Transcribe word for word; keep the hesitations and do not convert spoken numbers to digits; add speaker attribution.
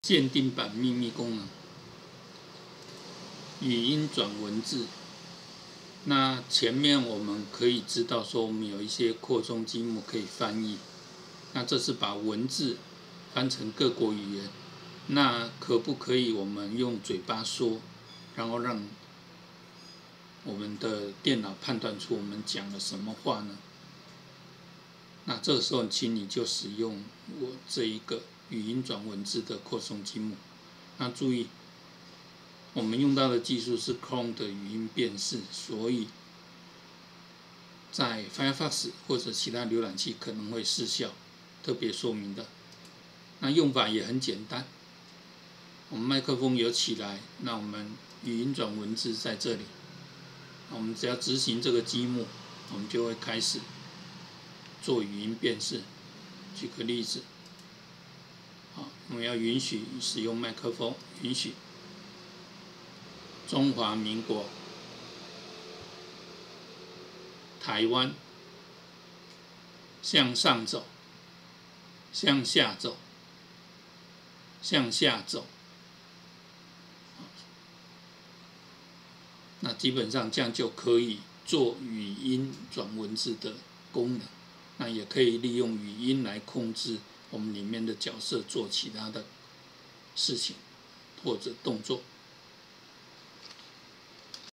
Speaker 1: 限定版秘密功能，语音转文字。那前面我们可以知道说，我们有一些扩充积木可以翻译。那这是把文字翻成各国语言。那可不可以我们用嘴巴说，然后让我们的电脑判断出我们讲了什么话呢？那这个时候，请你就使用我这一个语音转文字的扩充积木。那注意，我们用到的技术是 Chrome 的语音辨识，所以在 Firefox 或者其他浏览器可能会失效，特别说明的。那用法也很简单，我们麦克风有起来，那我们语音转文字在这里，我们只要执行这个积木，我们就会开始做语音辨识。举个例子，好，我们要允许使用麦克风，允许中华民国台湾向上走，向下走，向下走。那基本上这样就可以做语音转文字的功能。那也可以利用语音来控制我们里面的角色做其他的事情或者动作。